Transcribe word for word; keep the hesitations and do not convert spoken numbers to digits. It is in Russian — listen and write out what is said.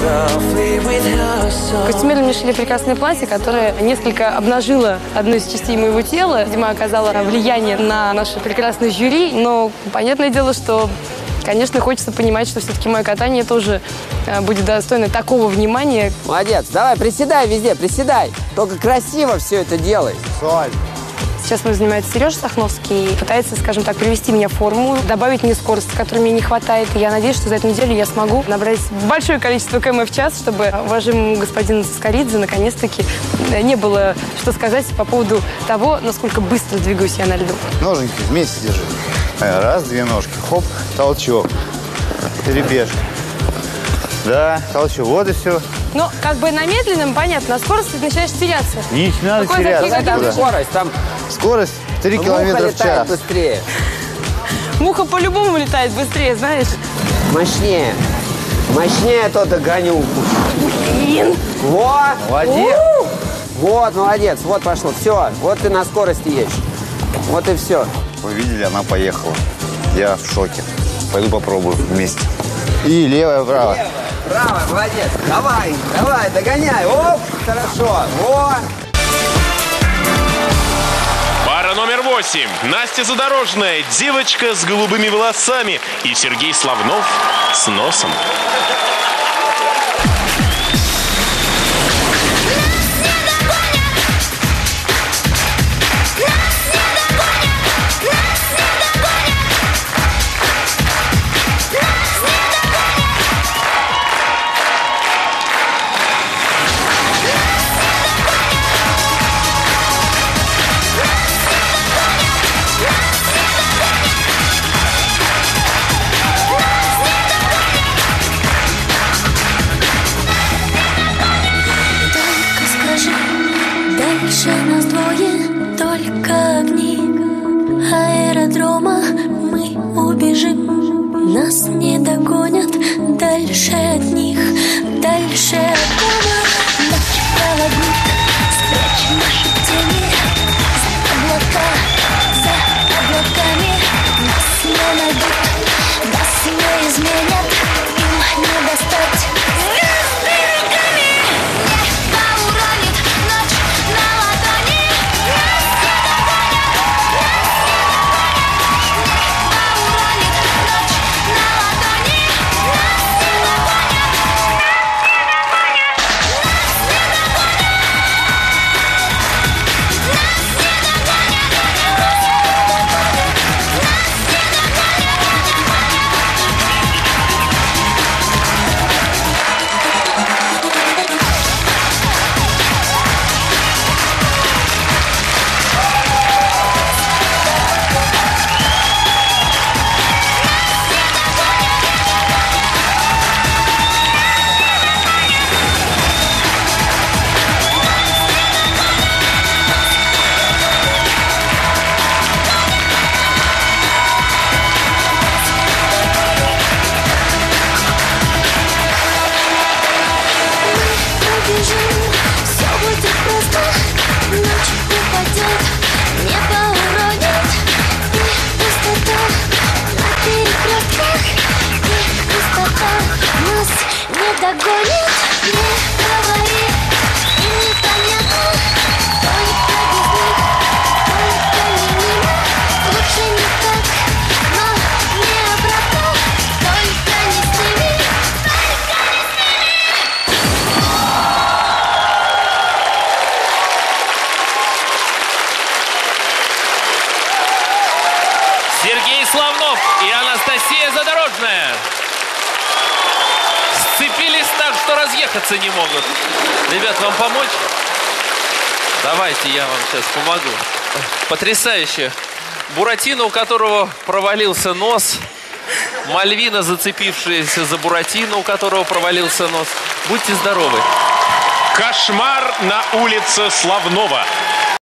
Костюмеры мне шили прекрасное платье, которое несколько обнажило одну из частей моего тела. Видимо, оказало влияние на наше прекрасное жюри. Но понятное дело, что, конечно, хочется понимать, что все-таки мое катание тоже будет достойно такого внимания. Молодец. Давай, приседай везде, приседай. Только красиво все это делай. Соль. Сейчас мной занимается Сережа Сахновский. Пытается, скажем так, привести меня в форму, добавить мне скорость, которой мне не хватает. И я надеюсь, что за эту неделю я смогу набрать большое количество км в час, чтобы уважаемому господину Цискоридзе наконец-таки не было что сказать по поводу того, насколько быстро двигаюсь я на льду. Ноженьки вместе держи. Раз, две ножки. Хоп, толчок. Перебежка. Да, толчок. Вот и все. Ну, как бы на медленном, понятно, на скорости ты начинаешь теряться. Не надо Какой теряться. такие, Там да. скорость, там Скорость три километра в час. Быстрее. Муха по-любому летает быстрее, знаешь. Мощнее. Мощнее, то догоню. Блин. Вот. Молодец. Вот, молодец. Вот пошло. Все. Вот ты на скорости едешь. Вот и все. Вы видели, она поехала. Я в шоке. Пойду попробую вместе. И левая, право. Левая, правая, молодец. Давай, давай, догоняй. Оп, хорошо. Вот. Пара номер восемь. Настя Задорожная, девочка с голубыми волосами, и Сергей Славнов с носом. Дальше нас двое, только огни аэродрома. Мы убежим, нас не догонят. Дальше от них, дальше от дома. Ночь проводник, спрячь наши тени за облака, за облаками. Нас не найдут, нас не изменят, им не достать. Сергей Славнов и Анастасия Задорожная сцепились так, что разъехаться не могут. Ребят, вам помочь? Давайте я вам сейчас помогу. Потрясающе. Буратино, у которого провалился нос. Мальвина, зацепившаяся за Буратино, у которого провалился нос. Будьте здоровы. Кошмар на улице Славнова.